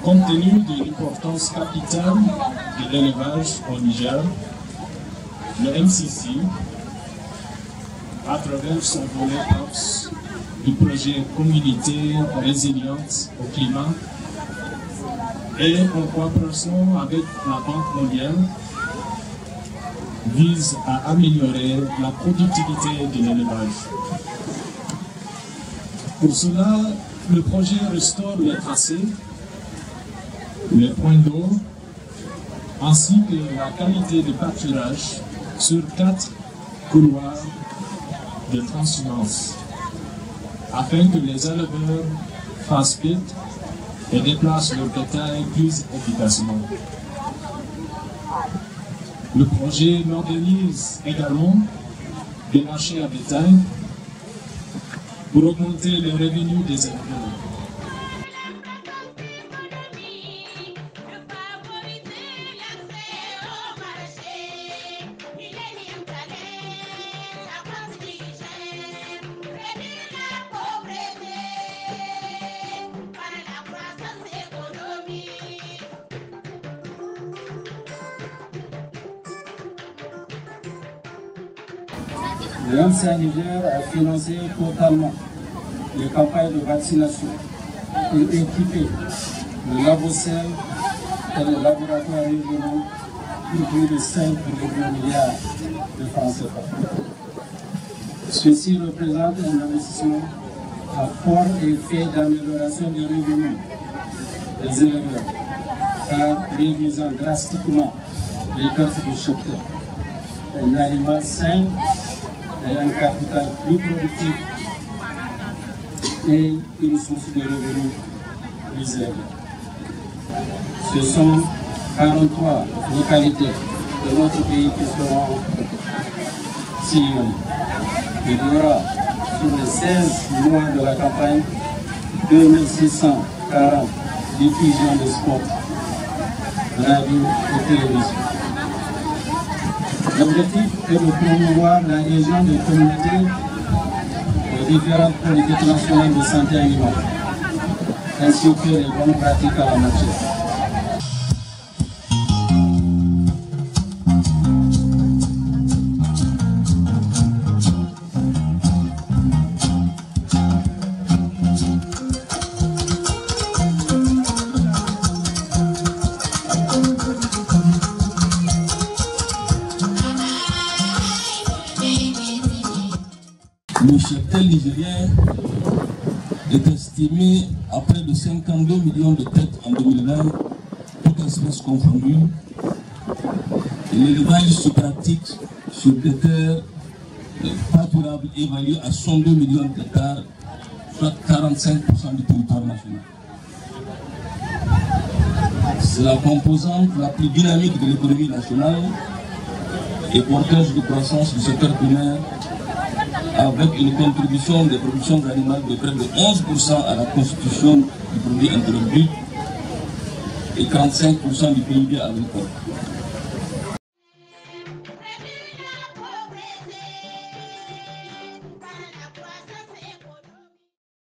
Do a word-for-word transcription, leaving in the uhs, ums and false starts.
Compte tenu de l'importance capitale de l'élevage au Niger, le M C C, à travers son volet P A P S du projet Communauté résiliente au climat et en coopération avec la Banque mondiale, vise à améliorer la productivité de l'élevage. Pour cela, le projet restaure les tracés, les points d'eau, ainsi que la qualité de pâturage sur quatre couloirs de transhumance, afin que les éleveurs fassent vite et déplacent leur bétail plus efficacement. Le projet organise également des marchés à bétail pour augmenter les revenus des éleveurs. Le M C A Niger a financé totalement les campagnes de vaccination et équipé le Labocel et le laboratoire régional pour plus de cinq virgule deux milliards de francs C F A. Ceci représente un investissement à fort effet d'amélioration des revenus des éleveurs, car réduisant drastiquement les pertes de cheptel, un animal sain et un capital plus productif et une source de revenus plus élevée. Ce sont quarante-trois localités de notre pays qui seront sillonnées. Il y aura sur les seize mois de la campagne deux mille six cent quarante diffusions de sport, radio et télévision. L'objectif est de promouvoir la région des communautés aux différentes politiques nationales de santé animale, ainsi que les bonnes pratiques à la matière. Le cheptel nigérien est estimé à près de cinquante-deux millions de têtes en deux mille vingt, toutes espèces confondues. L'élevage se pratique sur des terres pâturables évaluées à soixante-deux millions d'hectares, soit quarante-cinq pour cent du territoire national. C'est la composante la plus dynamique de l'économie nationale et porteuse de croissance du secteur primaire, avec une contribution des productions animales de près de onze pour cent à la constitution du produit intérieur brut et quarante-cinq pour cent du P I B agricole.